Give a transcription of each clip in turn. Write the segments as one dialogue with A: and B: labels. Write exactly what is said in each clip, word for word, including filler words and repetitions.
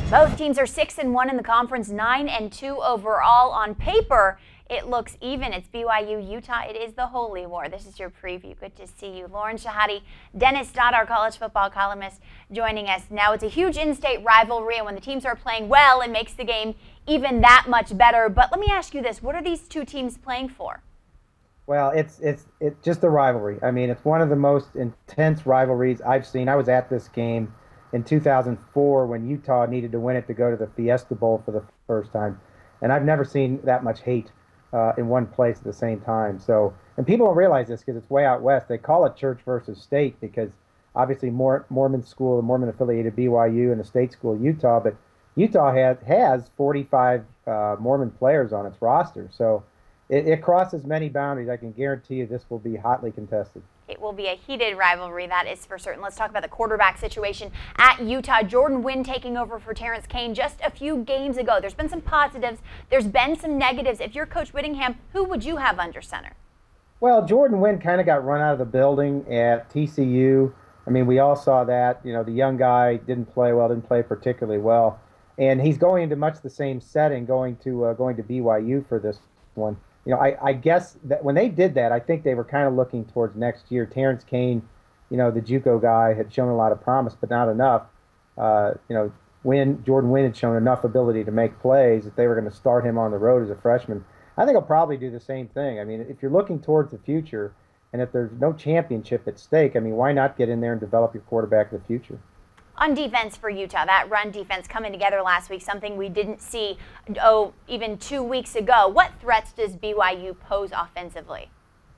A: Both teams are six and one in the conference, nine and two overall. On paper, it looks even. It's B Y U Utah. It is the Holy War. This is your preview. Good to see you. Lauren Shehadi, Dennis Dodd, our college football columnist, joining us. Now, it's a huge in-state rivalry, and when the teams are playing well, it makes the game even that much better. But let me ask you this. What are these two teams playing for?
B: Well, it's it's it's just a rivalry. I mean, it's one of the most intense rivalries I've seen. I was at this game in two thousand four when Utah needed to win it to go to the Fiesta Bowl for the first time, and I've never seen that much hate uh, in one place at the same time. So, and people don't realize this because it's way out west. They call it church versus state because obviously Mor- Mormon school, the Mormon affiliated B Y U, and the state school Utah, but Utah has has forty-five uh, Mormon players on its roster. So it, it crosses many boundaries. I can guarantee you this will be hotly contested.
A: It will be a heated rivalry, that is for certain. Let's talk about the quarterback situation at Utah. Jordan Wynn taking over for Terrence Kane just a few games ago. There's been some positives. There's been some negatives. If you're Coach Whittingham, who would you have under center?
B: Well, Jordan Wynn kind of got run out of the building at T C U. I mean, we all saw that. You know, the young guy didn't play well, didn't play particularly well. And he's going into much the same setting, going to uh, going to B Y U for this one. You know, I, I guess that when they did that, I think they were kind of looking towards next year. Terrence Kane, you know, the JUCO guy, had shown a lot of promise, but not enough. Uh, you know, Wynn, Jordan Wynn had shown enough ability to make plays that they were going to start him on the road as a freshman. I think he'll probably do the same thing. I mean, if you're looking towards the future, and if there's no championship at stake, I mean, why not get in there and develop your quarterback of the future?
A: On defense for Utah, that run defense coming together last week, something we didn't see, oh, even two weeks ago. What threats does B Y U pose offensively?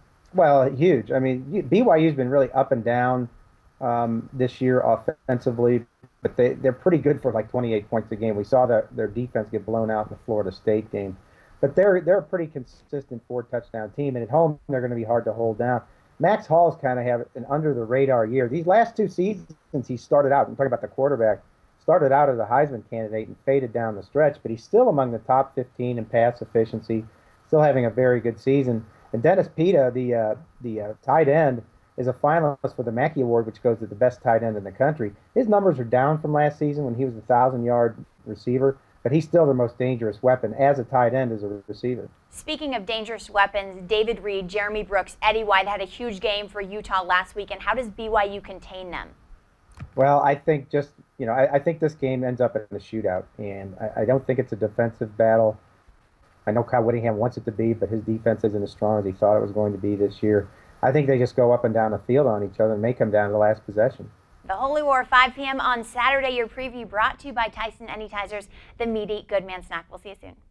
B: Well, huge. I mean, B Y U's been really up and down um, this year offensively, but they, they're pretty good for like twenty-eight points a game. We saw that their defense get blown out in the Florida State game. But they're, they're a pretty consistent four-touchdown team, and at home they're going to be hard to hold down. Max Hall's kind of have an under-the-radar year. These last two seasons, he started out, I'm talking about the quarterback, started out as a Heisman candidate and faded down the stretch, but he's still among the top fifteen in pass efficiency, still having a very good season. And Dennis Pita, the uh, the uh, tight end, is a finalist for the Mackey Award, which goes to the best tight end in the country. His numbers are down from last season when he was a thousand-yard receiver, but he's still their most dangerous weapon as a tight end, as a receiver.
A: Speaking of dangerous weapons, David Reed, Jeremy Brooks, Eddie White had a huge game for Utah last weekend. How does B Y U contain them?
B: Well, I think just, you know, I, I think this game ends up in a shootout, and I, I don't think it's a defensive battle. I know Kyle Whittingham wants it to be, but his defense isn't as strong as he thought it was going to be this year. I think they just go up and down the field on each other and may come down to the last possession.
A: The Holy War, five p m on Saturday. Your preview brought to you by Tyson Anytizers, the meaty good man snack. We'll see you soon.